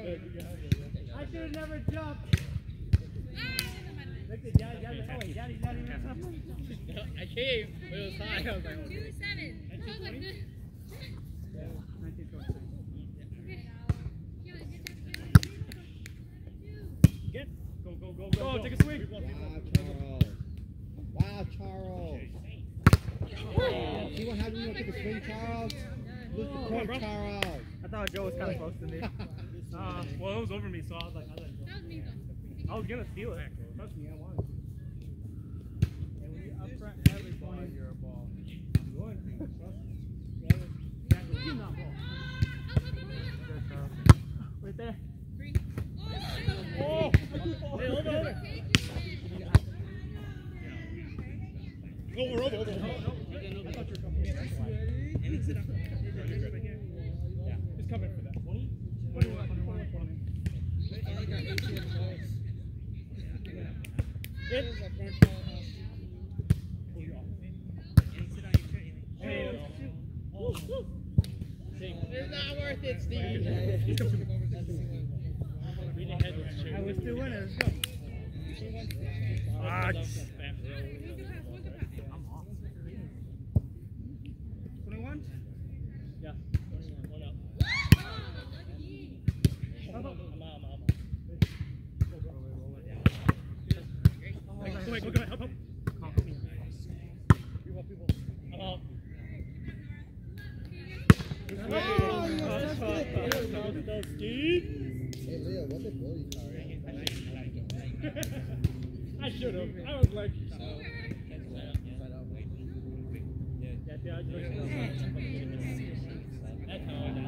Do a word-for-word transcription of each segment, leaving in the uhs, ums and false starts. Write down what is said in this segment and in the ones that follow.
I should have never jumped. Look at Daddy, Daddy, oh wait, Daddy's not even up. I came, but it was high. I was like, Two seven. nineteen twenty? Yeah, nineteen twenty. Get. Go, go, go, go. Go, take a swing. Wow, Charles. Wow, Charles. See what happened when you take a swing, Charles? Look the point, Charles. I thought Joe was kind of close to me. Uh, well, it was over me, so I was like, I let it go. I was gonna steal it. Trust me, I wanted to. And when you up front, every ball, you're a ball. I'm going to. Trust me. You're not ball. Right there. Oh! Hey, over, over. Over, over, over. No, no. I thought you were coming. And he's sit up. Yeah, just cover for that. twenty? twenty-one, twenty-one, twenty. Hit. it's not worth it, Steve. I was still winning. Let's go. Ah, I'm off. twenty-one? Yeah. One up. I'm out, I'm out, I'm out. Go ahead, go ahead, go ahead, help, help. People, people. I'm out. Oh, you touched it. Hey, Leo, what's the goalie card? I should have. I was like. Yeah, yeah, that's how I know.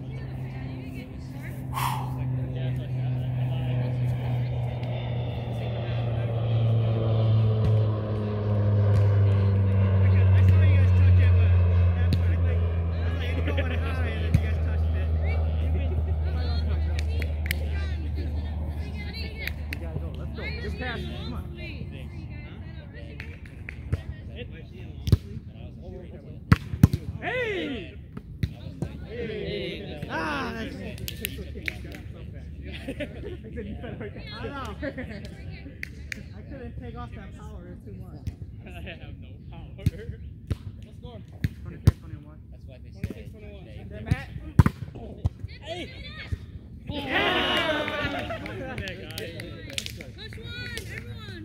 I know. I couldn't take off that power, it's too much. I have no power. Let's go. twenty-six, twenty-one. That's why they say. twenty-six, twenty-one. Then Matt. Oh. Hey! Yeah! Push one, everyone!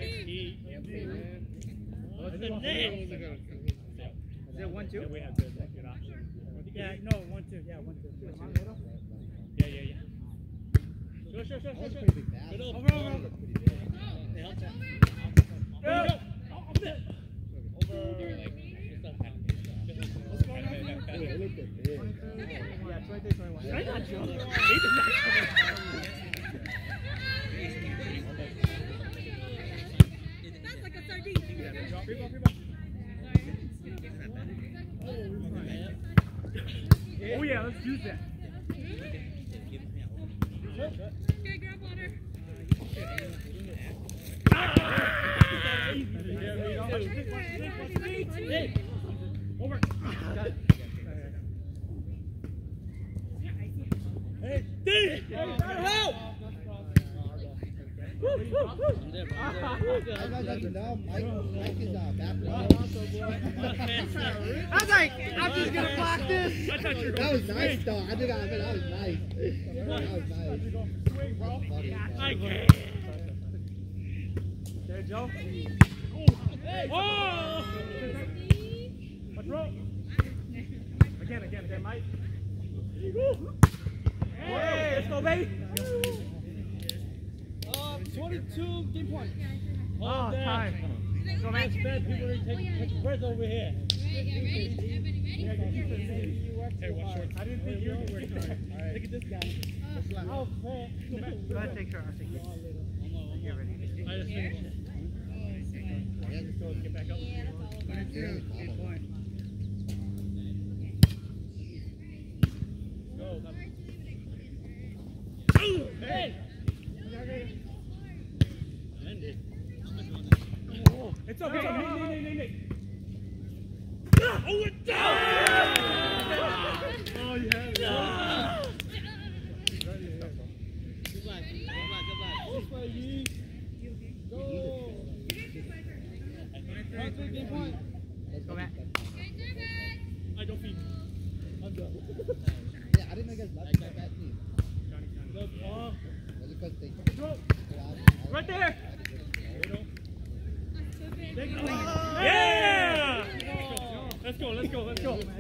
What's the name? Is it one, two? Yeah, we have good, good option. Yeah, no, one, two. Yeah, one, two. Yeah, yeah, yeah. Sure, sure, sure, sure, sure. Over, over, over. Hey, help that. Go! Oh, I'm dead. Over. What's going on? Yeah, twenty-three, twenty-one. I got you. He did not That's like a sardine. Free ball, free ball. Oh, yeah, let's use that. Okay, grab water. Hey, over. Hey, D! Help! I got you now. Mike, Mike is uh, back. I was like, I'm just gonna block this. That was nice, though. I think I mean, that was nice. That was nice. Swing, bro. I can't. There, Joe. Whoa! Let's roll. Again, again, again, Mike. Hey, let's go, baby. Uh, twenty-two game point. Oh, time. So that's bad. People are taking catch breath over here. Hey, watch short. I didn't think you were working hard. Alright. Look at this guy. Oh, man. Go ahead, take care. I'll take it. You're ready. I just finished it. Yeah, just go get back up. twenty-two game point. Go. Hey! It's okay. Nick, Nick, Nick, Nick, Nick. Oh, it's down! Oh, you have it. Go back. I don't feel. Yeah, I didn't know you guys left that bad team. Good ball. Was it because they Right there. Oh. Yeah. Let's go. Let's go. Let's go. That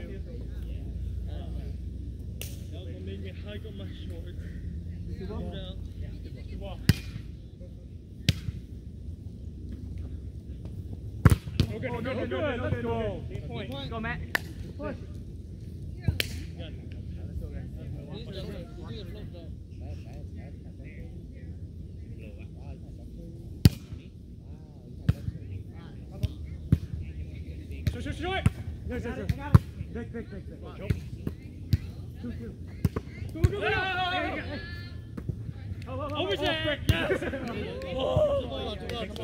will make me hike on my shorts. Good ball. Good ball. Okay, no, no, no, no, no, let's go. Eight point. Go, Matt. Push. Short, short, short. Yes, yes, yes. Big, big, big, big. Nope. Two, two. Go, go, go. There you go. Over there. Yes. Oh.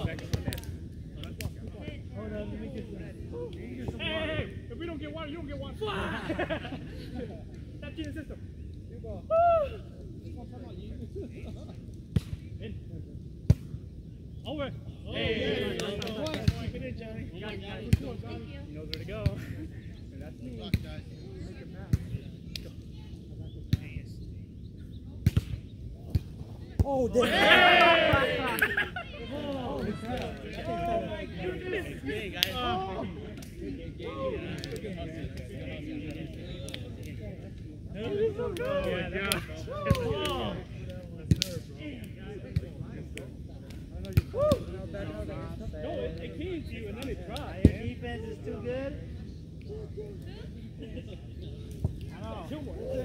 Hold on, let me get some. Hey, hey, if we don't get one, you don't get one. Stop cheating the system. Woo! In. Over. Hey. Keep it in, Johnny. You got it, got it. He knows where to go. And that's me. Oh, damn. Hey! Oh, Hey, guys. Oh. Yeah, yeah. Oh. No, it, it came to you and then it dropped. Your defense is too good. I know.